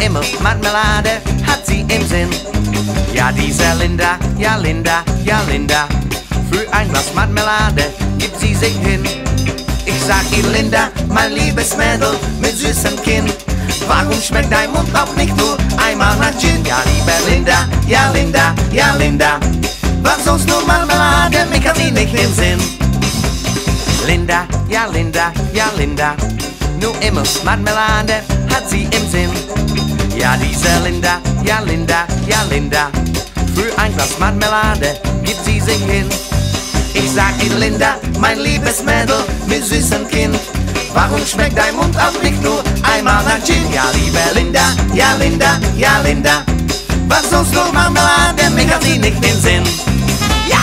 immer Marmelade hat sie im Sinn. Ja, diese Linda, ja Linda, ja Linda, für ein Glas Marmelade gibt sie sich hin. Ich sag ihr Linda, mein liebes Mädel mit süßem Kinn, warum schmeckt dein Mund auch nicht nur einmal nach Gin? Ja, liebe Linda, ja Linda, ja Linda, was sonst nur Marmelade, mir kann sie nicht im Sinn. Linda, ja Linda, ja Linda, nur immer Marmelade hat sie im Sinn. Ja, diese Linda, ja Linda, ja Linda, für ein Glas Marmelade gibt sie sich hin. Ich sag ihr Linda, mein liebes Mädel mit süßem Kinn, warum schmeckt dein Mund auch nicht nur einmal nach Gin? Ja, liebe Linda, ja Linda, ja Linda, was sonst nur Marmelade, mir hat sie nicht den Sinn. Ja!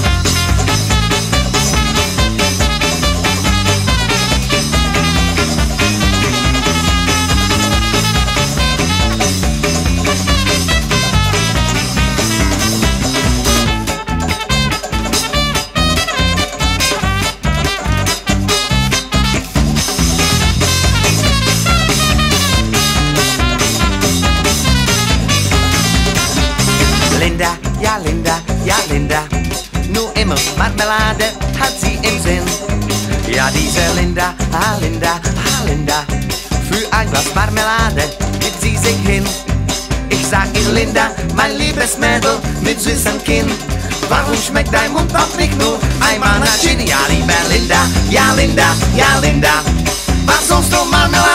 Linda, ja Linda, ja Linda, nur immer Marmelade hat sie im Sinn. Ja, diese Linda, ah Linda, ah Linda, für ein Glas Marmelade gibt sie sich hin. Ich sag ihr Linda, mein liebes Mädel mit süßem Kinn, warum schmeckt dein Mund auch nicht nur einmal nach Gin? Ja, liebe Linda, ja Linda, ja Linda, was sonst nur Marmelade?